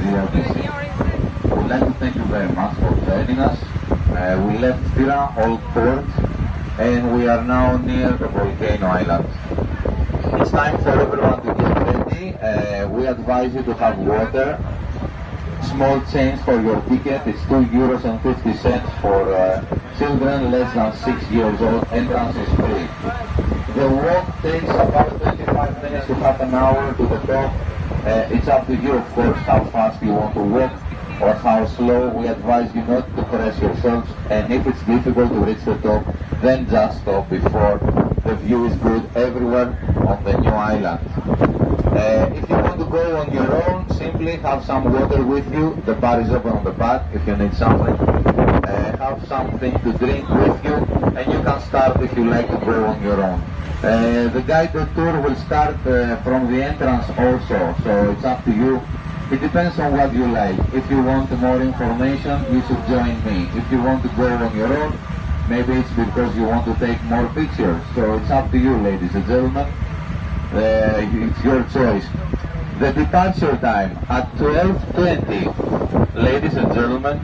CRBC. We'd like to thank you very much for joining us. We left Fira Old Port and we are now near the volcano island. It's time for everyone to get ready. We advise you to have water. Small change for your ticket. It's €2.50 for children less than 6 years old. Entrance is free. The walk takes about 25 minutes to half an hour to the top. It's up to you, of course, how fast you want to walk or how slow. We advise you not to press yourselves, and if it's difficult to reach the top, then just stop before the view is good everywhere on the new island. If you want to go on your own, simply have some water with you. The bar is open on the back if you need something. Have something to drink with you, and you can start if you like to go on your own. The guided tour will start from the entrance also, so it's up to you. It depends on what you like. If you want more information, you should join me. If you want to go on your own, maybe it's because you want to take more pictures. So it's up to you, ladies and gentlemen. It's your choice. The departure time at 12:20. Ladies and gentlemen,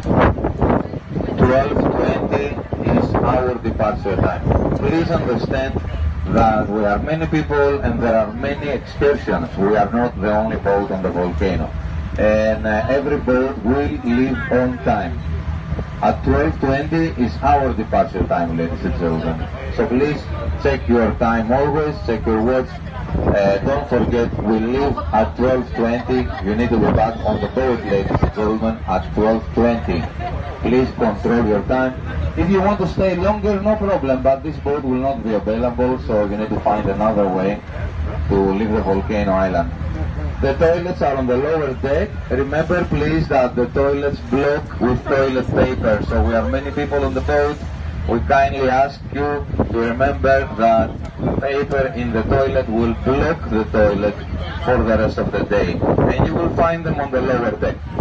12:20 is our departure time. Please understand that we are many people and there are many excursions. We are not the only boat on the volcano. And every boat will leave on time. At 12:20 is our departure time, ladies and gentlemen. So please check your time always, check your watch. Don't forget, we leave at 12:20. You need to be back on the boat, ladies and gentlemen, at 12:20. Please control your time. If you want to stay longer, no problem, but this boat will not be available, so you need to find another way to leave the volcano island. The toilets are on the lower deck. Remember, please, that the toilets block with toilet paper, so we are many people on the boat. We kindly ask you to remember that paper in the toilet will block the toilet for the rest of the day, and you will find them on the lower deck.